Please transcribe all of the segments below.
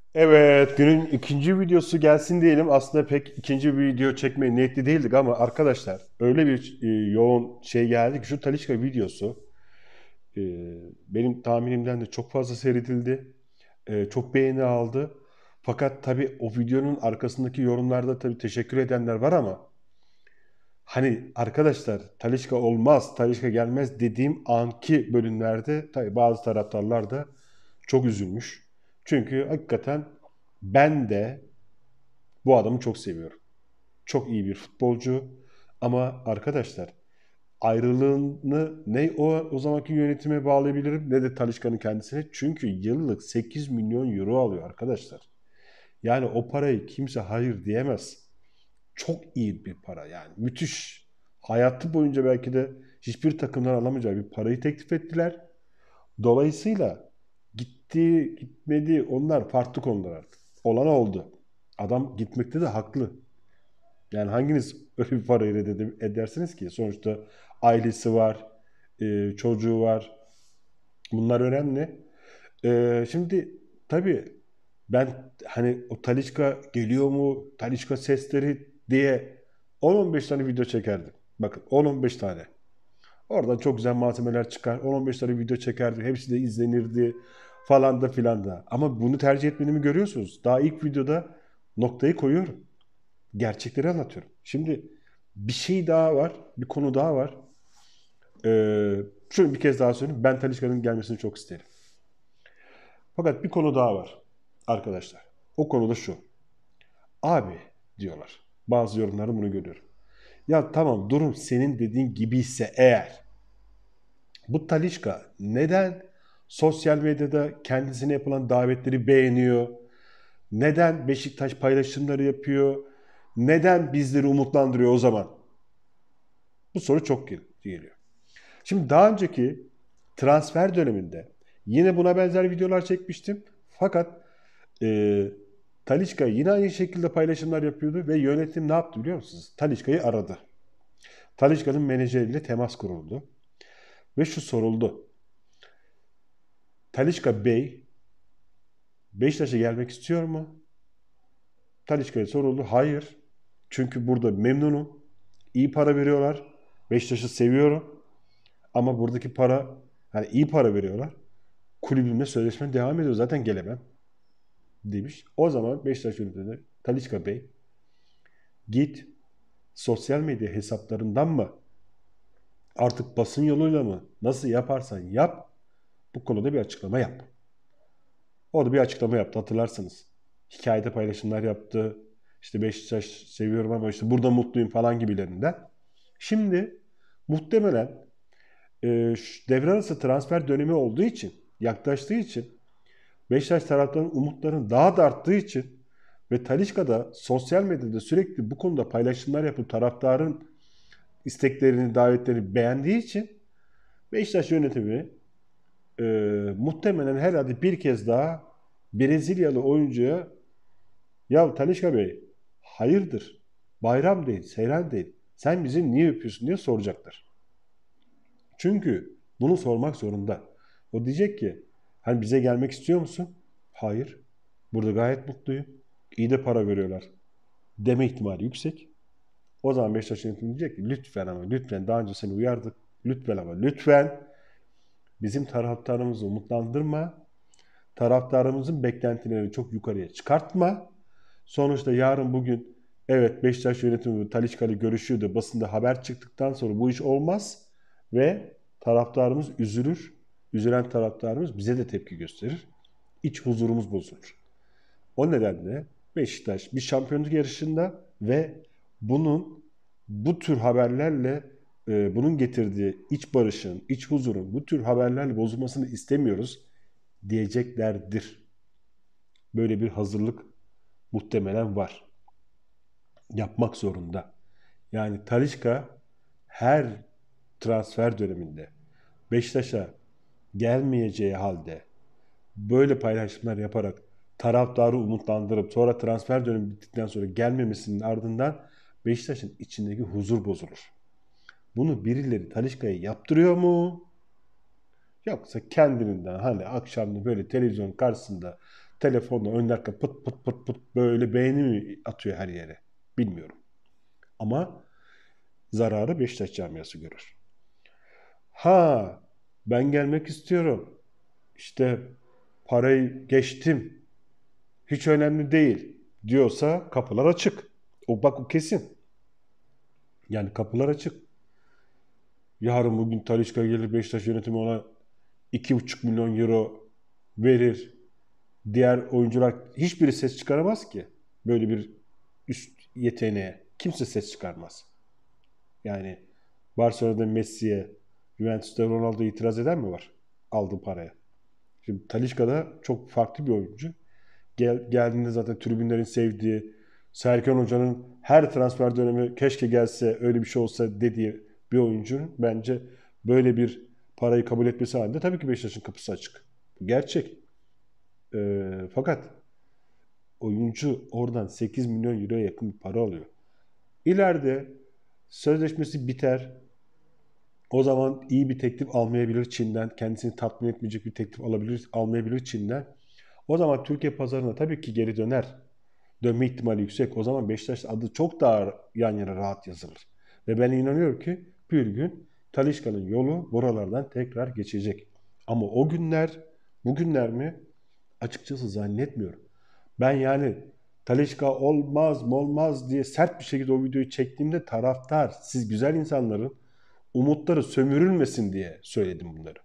Evet, günün ikinci videosu gelsin diyelim. Aslında pek ikinci bir video çekmeye niyetli değildik ama arkadaşlar öyle bir yoğun şey geldi ki şu Talisca videosu e, benim tahminimden de çok fazla seyredildi. Çok beğeni aldı. Fakat tabii o videonun arkasındaki yorumlarda tabii teşekkür edenler var ama hani arkadaşlar Talisca olmaz, Talisca gelmez dediğim anki bölümlerde tabii bazı taraftarlar da çok üzülmüş. Çünkü hakikaten ben de bu adamı çok seviyorum. Çok iyi bir futbolcu. Ama arkadaşlar ayrılığını ne o zamanki yönetime bağlayabilirim ne de Talisca'nın kendisine. Çünkü yıllık 8 milyon euro alıyor arkadaşlar. Yani o parayı kimse hayır diyemez. Çok iyi bir para yani. Müthiş. Hayatı boyunca belki de hiçbir takımdan alamayacağı bir parayı teklif ettiler. Dolayısıyla gitti, gitmedi onlar farklı konular artık. Olan oldu. Adam gitmekte de haklı. Yani hanginiz öyle bir parayı edersiniz ki? Sonuçta ailesi var, çocuğu var. Bunlar önemli. Şimdi tabii ben hani o Talisca geliyor mu, Talisca sesleri diye 10-15 tane video çekerdim. Bakın 10-15 tane. Oradan çok güzel malzemeler çıkar. 10-15 tane video çekerdim. Hepsi de izlenirdi falan da filan da. Ama bunu tercih etmediğimi görüyorsunuz. Daha ilk videoda noktayı koyuyorum. Gerçekleri anlatıyorum. Şimdi bir şey daha var. Bir konu daha var. Şunu bir kez daha söyleyeyim. Ben Talisca'nın gelmesini çok isterim. Fakat bir konu daha var arkadaşlar. O konu da şu. Abi diyorlar. Bazı yorumlarda bunu görüyorum. Ya tamam durum senin dediğin gibiyse eğer bu Talisca neden sosyal medyada kendisine yapılan davetleri beğeniyor? Neden Beşiktaş paylaşımları yapıyor? Neden bizleri umutlandırıyor o zaman? Bu soru çok geliyor. Şimdi daha önceki transfer döneminde yine buna benzer videolar çekmiştim. Fakat e, Talisca yine aynı şekilde paylaşımlar yapıyordu ve yönetim ne yaptı biliyor musunuz? Talisca'yı aradı. Talisca'nın menajeriyle temas kuruldu ve şu soruldu. Talisca Bey Beşiktaş'a gelmek istiyor mu? Talisca'ya soruldu. Hayır. Çünkü burada memnunum. İyi para veriyorlar. Beşiktaş'ı seviyorum. Ama buradaki para hani iyi para veriyorlar. Kulübümle sözleşme devam ediyor. Zaten gelemem demiş. O zaman Beşiktaş yönetimine Talisca Bey git sosyal medya hesaplarından mı artık basın yoluyla mı nasıl yaparsan yap bu konuda bir açıklama yap. O da bir açıklama yaptı hatırlarsınız. Hikayede paylaşımlar yaptı. İşte Beşiktaş seviyorum ama işte burada mutluyum falan gibilerinden. Şimdi muhtemelen devre arası transfer dönemi olduğu için yaklaştığı için Beşiktaş taraftarının umutlarının daha da arttığı için ve Talisca da sosyal medyada sürekli bu konuda paylaşımlar yapıp taraftarın isteklerini, davetlerini beğendiği için Beşiktaş yönetimi e, muhtemelen herhalde bir kez daha Brezilyalı oyuncuya ya Talisca Bey hayırdır bayram değil, seyran değil sen bizi niye öpüyorsun diye soracaklar. Çünkü bunu sormak zorunda. O diyecek ki hani bize gelmek istiyor musun? Hayır. Burada gayet mutluyum. İyi de para veriyorlar. Deme ihtimali yüksek. O zaman Beşiktaş yönetimi diyecek ki lütfen ama lütfen daha önce seni uyardık. Lütfen ama lütfen bizim taraftarımızı umutlandırma. Taraftarımızın beklentilerini çok yukarıya çıkartma. Sonuçta yarın bugün evet Beşiktaş yönetimi Talisca'yla görüşüyordu. Basında haber çıktıktan sonra bu iş olmaz ve taraftarımız üzülür. Üzülen taraftarımız bize de tepki gösterir. İç huzurumuz bozulur. O nedenle Beşiktaş bir şampiyonluk yarışında ve bunun bu tür haberlerle bunun getirdiği iç barışın, iç huzurun bu tür haberlerle bozulmasını istemiyoruz diyeceklerdir. Böyle bir hazırlık muhtemelen var. Yapmak zorunda. Yani Talisca her transfer döneminde Beşiktaş'a gelmeyeceği halde böyle paylaşımlar yaparak taraftarı umutlandırıp sonra transfer dönemi bittikten sonra gelmemesinin ardından Beşiktaş'ın içindeki huzur bozulur. Bunu birileri Talisca'ya yaptırıyor mu? Yoksa kendiliğinden hani akşamda böyle televizyon karşısında Telefonla ön arka pıt pıt pıt pıt böyle beğeni mi atıyor her yere? Bilmiyorum. Ama zararı Beşiktaş camiası görür. Ha, ben gelmek istiyorum. İşte parayı geçtim. Hiç önemli değil diyorsa kapılar açık. O kesin. Yani kapılar açık. Yarın bugün Talisca gelir, Beşiktaş yönetimi ona 2,5 milyon euro verir. Diğer oyuncular hiçbiri ses çıkaramaz ki. Böyle bir üst yeteneğe. Kimse ses çıkarmaz. Yani Barcelona'da Messi'ye, Juventus'ta Ronaldo'ya itiraz eden mi var? Aldığı paraya. Şimdi Talisca da çok farklı bir oyuncu. Geldiğinde zaten tribünlerin sevdiği, Serkan Hoca'nın her transfer dönemi keşke gelse öyle bir şey olsa dediği bir oyuncunun bence böyle bir parayı kabul etmesi halinde tabii ki Beşiktaş'ın kapısı açık. Gerçek. Fakat oyuncu oradan 8 milyon euroya yakın bir para alıyor. İleride sözleşmesi biter. O zaman iyi bir teklif almayabilir Çin'den. Kendisini tatmin etmeyecek bir teklif almayabilir Çin'den. O zaman Türkiye pazarına tabii ki geri döner. Dönme ihtimali yüksek. O zaman Beşiktaş adı çok daha yan yana rahat yazılır. Ve ben inanıyorum ki bir gün Talisca'nın yolu buralardan tekrar geçecek. Ama o günler, bugünler mi? Açıkçası zannetmiyorum. Ben yani Talisca olmaz diye sert bir şekilde o videoyu çektiğimde taraftar, siz güzel insanların umutları sömürülmesin diye söyledim bunları.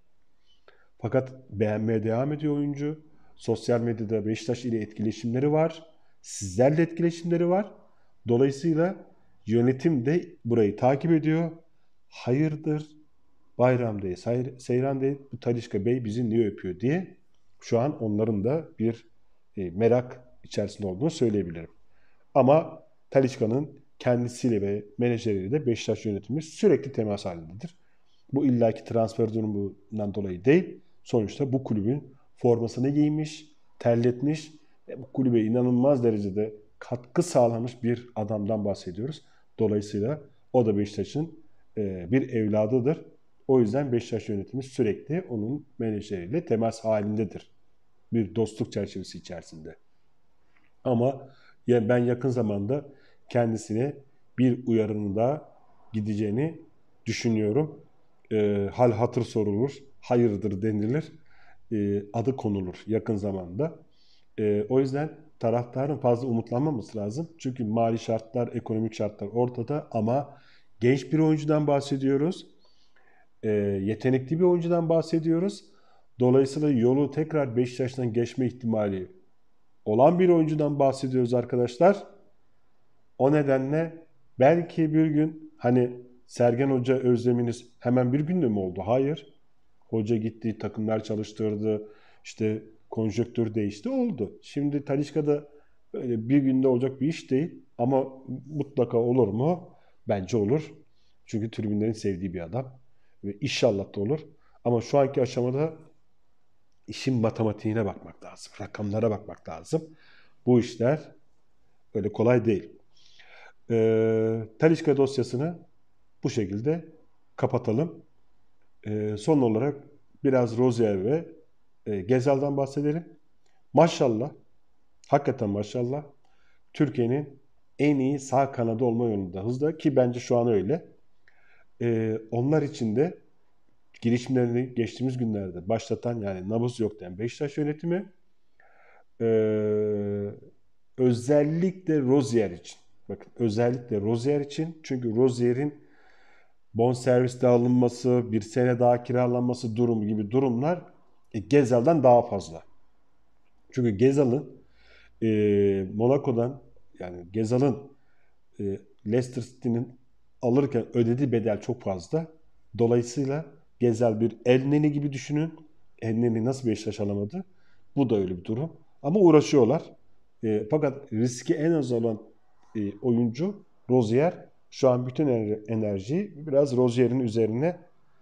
Fakat beğenmeye devam ediyor oyuncu. Sosyal medyada Beşiktaş ile etkileşimleri var. Sizlerle etkileşimleri var. Dolayısıyla yönetim de burayı takip ediyor. Hayırdır, bayram değil, seyran değil, bu Talisca Bey bizi niye öpüyor diye şu an onların da bir merak içerisinde olduğunu söyleyebilirim. Ama Talisca'nın kendisiyle ve menajeriyle de Beşiktaş yönetimi sürekli temas halindedir. Bu illaki transfer durumundan dolayı değil. Sonuçta bu kulübün formasını giymiş, terletmiş ve bu kulübe inanılmaz derecede katkı sağlamış bir adamdan bahsediyoruz. Dolayısıyla o da Beşiktaş'ın bir evladıdır. O yüzden Beşiktaş yönetimi sürekli onun menajeriyle temas halindedir. Bir dostluk çerçevesi içerisinde. Ama ben yakın zamanda kendisine bir uyarının daha gideceğini düşünüyorum. Hal hatır sorulur, hayırdır denilir, adı konulur yakın zamanda. O yüzden taraftarın fazla umutlanmaması lazım. Çünkü mali şartlar, ekonomik şartlar ortada ama genç bir oyuncudan bahsediyoruz. Yetenekli bir oyuncudan bahsediyoruz. Dolayısıyla yolu tekrar Beşiktaş'tan geçme ihtimali olan bir oyuncudan bahsediyoruz arkadaşlar. O nedenle belki bir gün hani Sergen Hoca özleminiz hemen bir günde mi oldu? Hayır. Hoca gitti, takımlar çalıştırdı, işte konjonktür değişti, oldu. Şimdi Talisca'da böyle bir günde olacak bir iş değil ama mutlaka olur mu? Bence olur. Çünkü tribünlerin sevdiği bir adam ve inşallah da olur. Ama şu anki aşamada işin matematiğine bakmak lazım, rakamlara bakmak lazım. Bu işler öyle kolay değil. Talisca dosyasını bu şekilde kapatalım. Son olarak biraz Rozier ve Gezal'dan bahsedelim. Maşallah, hakikaten maşallah Türkiye'nin en iyi sağ kanadı olma yolunda hızda ki bence şu an öyle. Onlar için de girişimlerini geçtiğimiz günlerde başlatan yani nabız yok diyen Beşiktaş yönetimi özellikle Rozier için. Bakın özellikle Rozier için çünkü Rozier'in bonservis alınması, bir sene daha kiralanması durumu gibi durumlar Gezal'dan daha fazla. Çünkü Gezal'ın Monaco'dan yani Gezal'ın Leicester City'nin alırken ödediği bedel çok fazla. Dolayısıyla Gezal bir El Neni gibi düşünün. El Neni nasıl Beşiktaş alamadı? Bu da öyle bir durum. Ama uğraşıyorlar. Fakat riski en az olan oyuncu Rozier. Şu an bütün enerjiyi biraz Rozier'in üzerine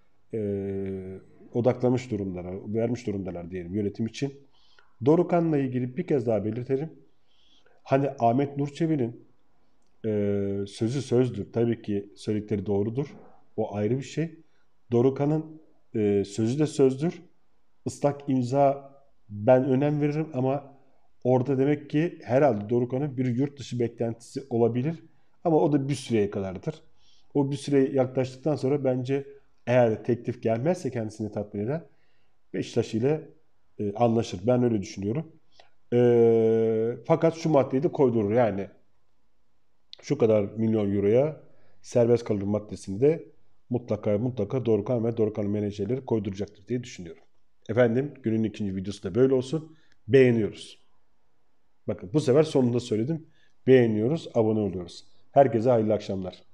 odaklamış durumdalar, vermiş durumdalar diyelim yönetim için. Dorukhan'la ilgili bir kez daha belirtelim. Hani Ahmet Nur Çebi'nin sözü sözdür. Tabii ki söyledikleri doğrudur. O ayrı bir şey. Dorukhan'ın sözü de sözdür. Islak imza ben önem veririm ama Orada demek ki herhalde Dorukhan'ın bir yurt dışı beklentisi olabilir. Ama o da bir süreye kadardır. O bir süre yaklaştıktan sonra bence eğer teklif gelmezse kendisini tatmin eden Beşiktaş ile anlaşır. Ben öyle düşünüyorum. Fakat şu maddeyi de koydurur. Yani şu kadar milyon euroya serbest kalır maddesinde mutlaka Dorukhan ve Dorukhan'ın menajerleri koyduracaktır diye düşünüyorum. Efendim günün ikinci videosu da böyle olsun. Beğeniyoruz. Bakın bu sefer sonunda söyledim. Beğeniyoruz, abone oluyoruz. Herkese hayırlı akşamlar.